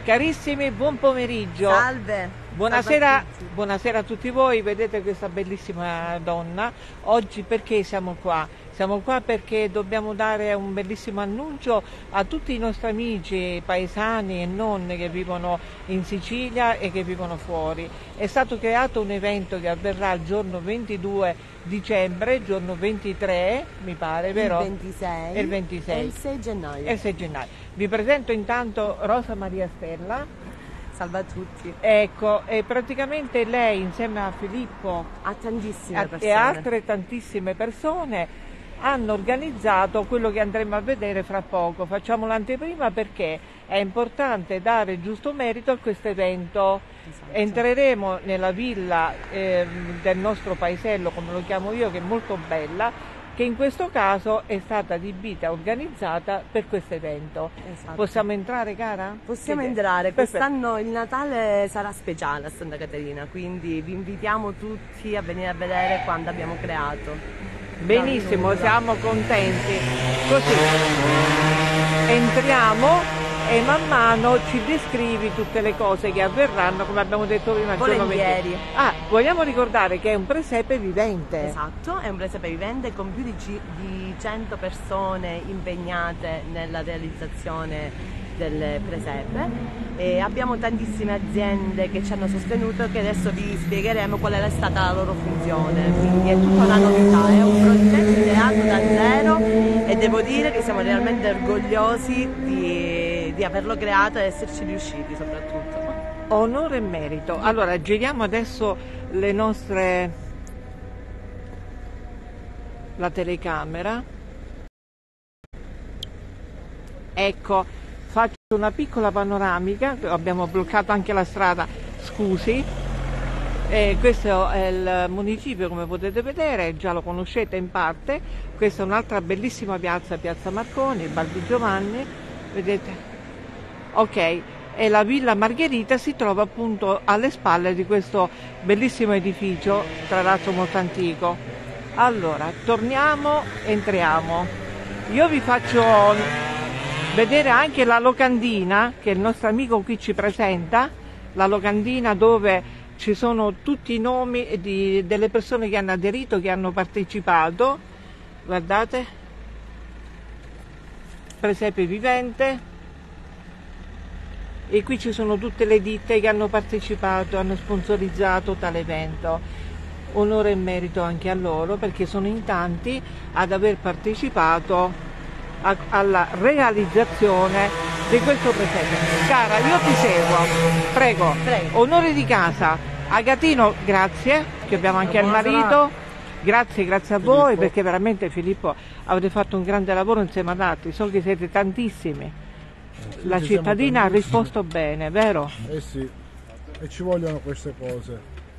Carissimi, buon pomeriggio. Salve. Buonasera, Salve a tutti. buonasera a tutti voi, vedete questa bellissima donna. Oggi perché siamo qua? Siamo qua perché dobbiamo dare un bellissimo annuncio a tutti i nostri amici paesani e non che vivono in Sicilia e che vivono fuori. È stato creato un evento che avverrà il giorno 22 dicembre, giorno 23 mi pare, vero? Il 26. E il 26. E il 6 gennaio. E il 6 gennaio. Vi presento intanto Rosa Maria Stella. Salve a tutti. Ecco, e praticamente lei insieme a Filippo A tantissime persone. e altre tantissime persone hanno organizzato quello che andremo a vedere fra poco. Facciamo l'anteprima perché è importante dare giusto merito a questo evento. Esatto. Entreremo nella villa del nostro paesello, come lo chiamo io, che è molto bella, che in questo caso è stata adibita e organizzata per questo evento. Esatto. Possiamo entrare, cara? Possiamo Sì. entrare, Perfetto. quest'anno il Natale sarà speciale a Santa Caterina, quindi vi invitiamo tutti a venire a vedere quando abbiamo creato. Benissimo, siamo contenti. Così entriamo e man mano ci descrivi tutte le cose che avverranno, come abbiamo detto prima. Il giorno Volentieri. 20. Ah, vogliamo ricordare che è un presepe vivente. Esatto, è un presepe vivente con più di 100 persone impegnate nella realizzazione del presepe e abbiamo tantissime aziende che ci hanno sostenuto, che adesso vi spiegheremo qual è stata la loro funzione, quindi è tutta una novità, è un progetto ideato da zero e devo dire che siamo realmente orgogliosi di averlo creato e esserci riusciti soprattutto. Onore e merito. Allora, giriamo adesso la telecamera. Ecco, faccio una piccola panoramica, abbiamo bloccato anche la strada, scusi. Questo è il municipio, come potete vedere, già lo conoscete in parte. Questa è un'altra bellissima piazza, Piazza Marconi, Bar di Giovanni, vedete? Ok, e la Villa Margherita si trova appunto alle spalle di questo bellissimo edificio, tra l'altro molto antico. Allora, torniamo, entriamo. Io vi faccio vedere anche la locandina che il nostro amico qui ci presenta, la locandina dove ci sono tutti i nomi delle persone che hanno aderito, che hanno partecipato. Guardate, presepe vivente. E qui ci sono tutte le ditte che hanno partecipato, hanno sponsorizzato tale evento. Onore e merito anche a loro perché sono in tanti ad aver partecipato alla realizzazione di questo presepe. Cara, io ti seguo, prego. Onore di casa. Agatino, grazie, che abbiamo anche il marito. Grazie a voi perché veramente Filippo avete fatto un grande lavoro insieme ad altri, so che siete tantissimi. La cittadina ha risposto bene, vero? Eh sì, e ci vogliono queste cose.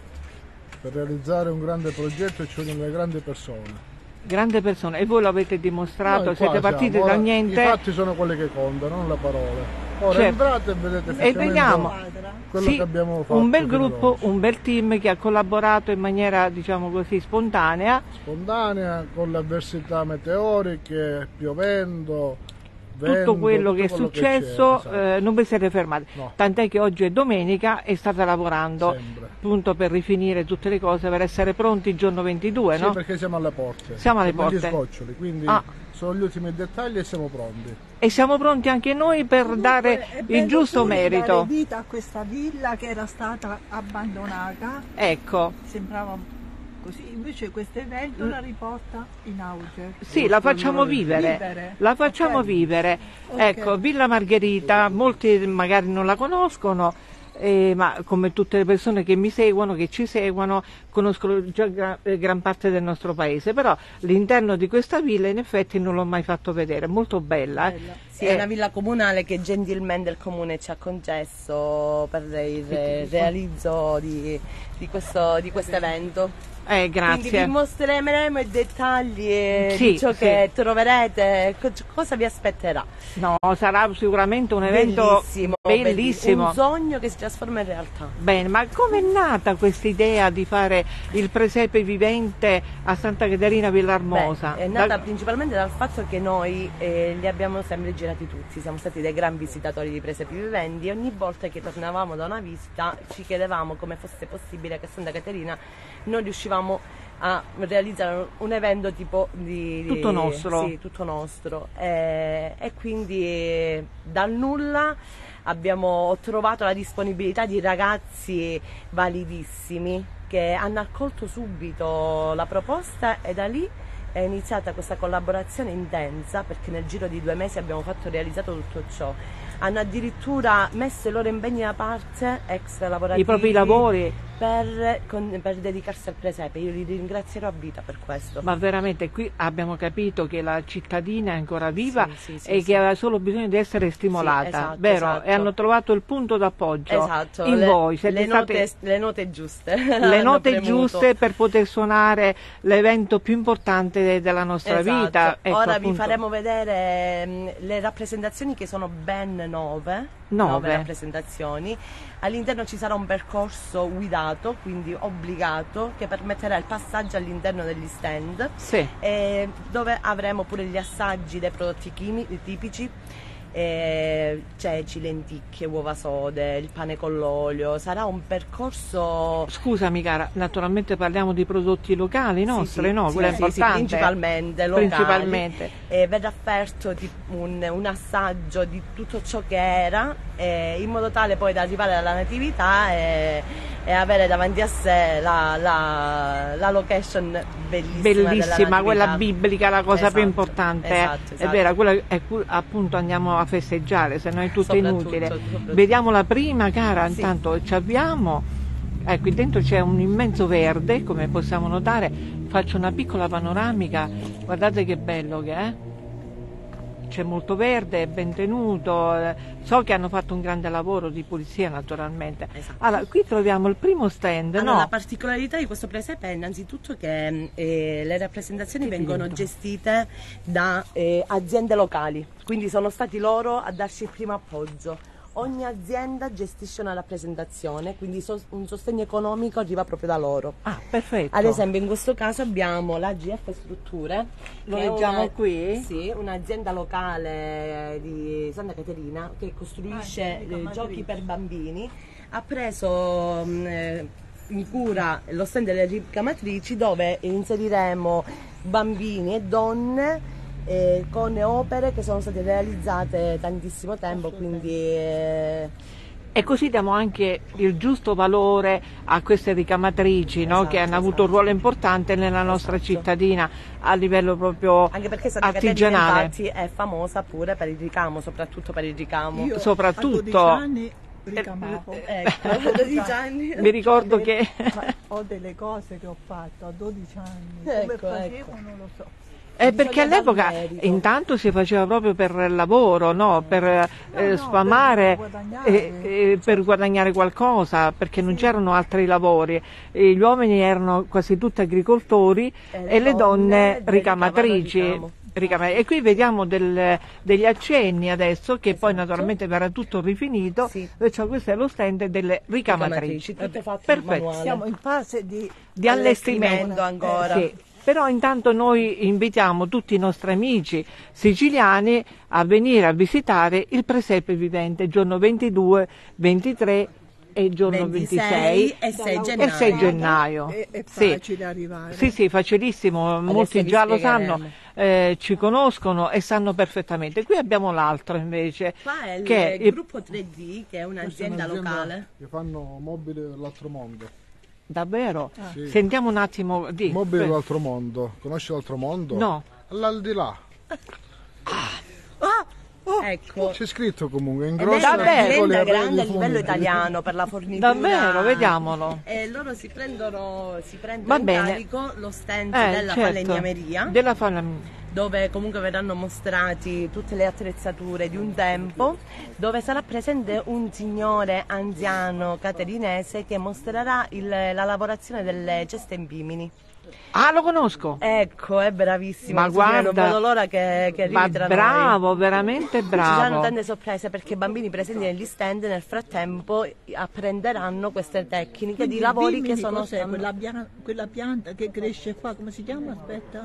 Per realizzare un grande progetto ci vogliono delle grandi persone. Grande persona, e voi l'avete dimostrato, Noi siete qua partiti siamo. da Ora, niente. I fatti sono quelli che contano, non le parole. Ora Certo. entrate e vedete E effettivamente vediamo, quello sì, che abbiamo fatto. un bel fino ad gruppo, oggi. un bel team che ha collaborato in maniera, diciamo così, spontanea. Spontanea, con le avversità meteoriche, piovendo, Tutto vento, quello che è quello successo, c'è, esatto. non vi siete fermati, No. tant'è che oggi è domenica e state lavorando Sempre. appunto per rifinire tutte le cose, per essere pronti il giorno 22, Sì, no? perché siamo alle porte. Siamo alle Siamo agli porte. sgoccioli, quindi Ah. sono gli ultimi dettagli e siamo pronti. E siamo pronti anche noi per dare il giusto merito. Dare vita a questa villa che era stata abbandonata, Ecco, sembrava così, invece questo evento la riporta in auge. sì, la facciamo vivere, la facciamo Ok. vivere. Ok. Ecco, Villa Margherita, molti magari non la conoscono, ma come tutte le persone che mi seguono, che ci seguono, conoscono già gran parte del nostro paese, però l'interno di questa villa in effetti non l'ho mai fatto vedere, molto bella. Sì, è una villa comunale che gentilmente il comune ci ha concesso per il realizzo di questo evento. Quindi Grazie. vi mostreremo i dettagli Sì, di ciò sì. che troverete, cosa vi aspetterà. No, sarà sicuramente un evento bellissimo. Un sogno che si trasforma in realtà. Bene, ma com'è nata questa idea di fare il presepe vivente a Santa Caterina Villarmosa? Beh, è nata principalmente dal fatto che noi li abbiamo sempre girati girati tutti, siamo stati dei gran visitatori di presepi viventi e ogni volta che tornavamo da una visita ci chiedevamo come fosse possibile che a Santa Caterina non riuscivamo a realizzare un evento tipo di tutto nostro. Sì, tutto nostro. E quindi dal nulla ho trovato la disponibilità di ragazzi validissimi che hanno accolto subito la proposta e da lì è iniziata questa collaborazione intensa, perché nel giro di 2 mesi abbiamo realizzato tutto ciò. Hanno addirittura messo i loro impegni da parte extra lavorativi, I propri lavori. per dedicarsi al presepe. Io li ringrazierò a vita per questo. Ma veramente qui abbiamo capito che la cittadina è ancora viva Sì, e che aveva solo bisogno di essere stimolata, Sì, esatto, vero? esatto. E hanno trovato il punto d'appoggio Esatto, in voi. Siete le note giuste. le hanno note premuto. giuste per poter suonare l'evento più importante della nostra Esatto. vita. Ecco, Ora vi appunto. faremo vedere le rappresentazioni, che sono ben 9 rappresentazioni. All'interno ci sarà un percorso guidato, quindi obbligato, che permetterà il passaggio all'interno degli stand, Sì. dove avremo pure gli assaggi dei prodotti tipici, ceci, lenticchie, uova sode, il pane con l'olio. Sarà un percorso. Scusami cara, naturalmente parliamo di prodotti locali nostri, Sì, no? sì, Quello è sì, importante. principalmente locali. Principalmente. Verrà offerto un assaggio di tutto ciò che era, in modo tale poi da arrivare alla natività e avere davanti a sé la location Bellissima, quella biblica, la cosa Esatto, più importante. esatto, È vera, quella è appunto andiamo a festeggiare, se no è tutto Soprattutto, inutile. soprattutto. Vediamo la prima, cara, Sì. intanto ci abbiamo. Qui dentro c'è un immenso verde, come possiamo notare. Faccio una piccola panoramica, guardate che bello che è. C'è molto verde, è ben tenuto, so che hanno fatto un grande lavoro di pulizia naturalmente. Esatto. Allora, qui troviamo il primo stand, Allora, no? la particolarità di questo presepe è innanzitutto che le rappresentazioni vengono dentro? gestite da aziende locali, quindi sono stati loro a darci il primo appoggio. Ogni azienda gestisce una rappresentazione, quindi un sostegno economico arriva proprio da loro. Ah, perfetto. Ad esempio in questo caso abbiamo la GF Strutture. Lo che è leggiamo qui? Sì, un'azienda locale di Santa Caterina che costruisce giochi per bambini. Ha preso in cura lo stand delle ricamatrici, dove inseriremo bambini e donne con opere che sono state realizzate tantissimo tempo, quindi E così diamo anche il giusto valore a queste ricamatrici, no? Esatto, Che hanno avuto un ruolo importante nella nostra cittadina a livello proprio anche perché Santa Caterina artigianale. infatti è famosa pure per il ricamo, soprattutto per il ricamo. Io Soprattutto- a 12 anni ricamavo. Ecco, a 12 anni. Mi ricordo che Ma ho delle cose che ho fatto a 12 anni. Ecco, Come facevo ecco. non lo so. perché Bisogna all'epoca dar merito. intanto si faceva proprio per lavoro, no? Per no, sfamare, per guadagnare. per guadagnare qualcosa, perché non c'erano altri lavori. Gli uomini erano quasi tutti agricoltori e le donne ricamatrici. ricamo. E qui vediamo degli accenni adesso, che poi naturalmente verrà tutto rifinito. Sì. Perciò questo è lo stand delle ricamatrici. Tutto fatto in Perfetto. manuale. Siamo in fase Di allestimento ancora. Sì. Però intanto noi invitiamo tutti i nostri amici siciliani a venire a visitare il presepe vivente giorno 22, 23 e giorno 26 e 6 Dalla gennaio. e 6 gennaio. È Sì. facile arrivare. Sì, sì, facilissimo, molti vi già lo spiegheremo. sanno, ci conoscono e sanno perfettamente. Qui abbiamo l'altro invece, Qua è il che è gruppo 3D, che è Questa è un'azienda un'azienda locale. che fanno mobili dell'altro mondo. davvero. Sì. Sentiamo un attimo di... Mobili dell'altro mondo. Conosci l'altro mondo? No. All'aldilà. Ecco. C'è scritto comunque in Ed è grosso Davvero? articoli un'azienda e grande a arredi livello fondibili. italiano per la fornitura. Davvero, vediamolo. E loro si prendono Va in bene. carico lo stand della certo, falegnameria, della falegnameria. dove comunque verranno mostrati tutte le attrezzature di un tempo, dove sarà presente un signore anziano caterinese che mostrerà la lavorazione delle ceste in pimini. Ah, lo conosco. Ecco, è bravissimo. Ma questo signore, guarda, non vedo l'ora che arrivi Ma tra noi. bravo, veramente Ci saranno bravo. tante sorprese, perché i bambini presenti negli stand nel frattempo apprenderanno queste tecniche Quindi di lavori dimmi che sono cos'è quella pianta che cresce qua, come si chiama? Aspetta.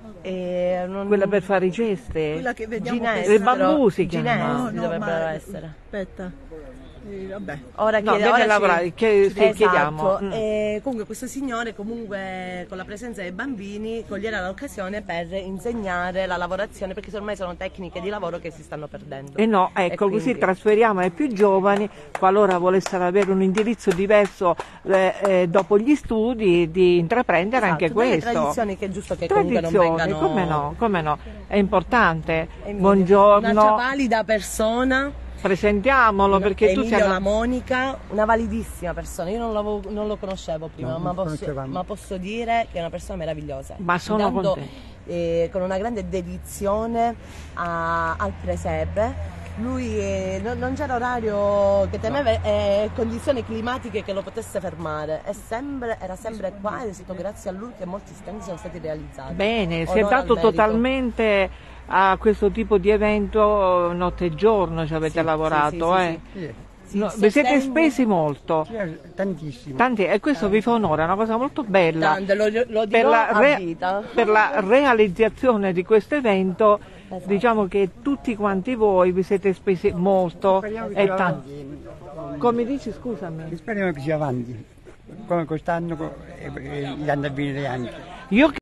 Quella per fare i geste? Quella che vediamo Ginestro. Le bambù si chiamano. Ginestri dovrebbero essere. Aspetta. Vabbè. Ora No, viene a lavorare, chiediamo. Esatto. E comunque questo signore comunque con la presenza dei bambini coglierà l'occasione per insegnare la lavorazione, perché ormai sono tecniche di lavoro che si stanno perdendo. E no, ecco, quindi così trasferiamo ai più giovani, qualora volessero avere un indirizzo diverso dopo gli studi, di intraprendere anche delle questo. tradizioni che è giusto che comunque non Tradizioni, vengano... come no, è importante. Un'altra Buongiorno, valida persona, presentiamolo perché tutti Emilio La hanno... Monica, una validissima persona. Io non lo conoscevo prima, ma posso dire che è una persona meravigliosa. Ma sono contenta. Con una grande dedizione al presepe. Lui non c'era orario che temeva e condizioni climatiche che lo potesse fermare. Era sempre qua ed è stato grazie a lui che molti stand sono stati realizzati. Bene, si è Onore al dato merito. totalmente a questo tipo di evento notte e giorno, ci avete lavorato. No, vi siete spesi molto. Tantissimo. E questo vi fa onore, è una cosa molto bella. Tanto, lo dirò a vita. Per la realizzazione di questo evento, Esatto. diciamo che tutti quanti voi vi siete spesi molto e tanto. Come dici, scusami? Speriamo che sia avanti, come quest'anno e gli anni a venire anche. Io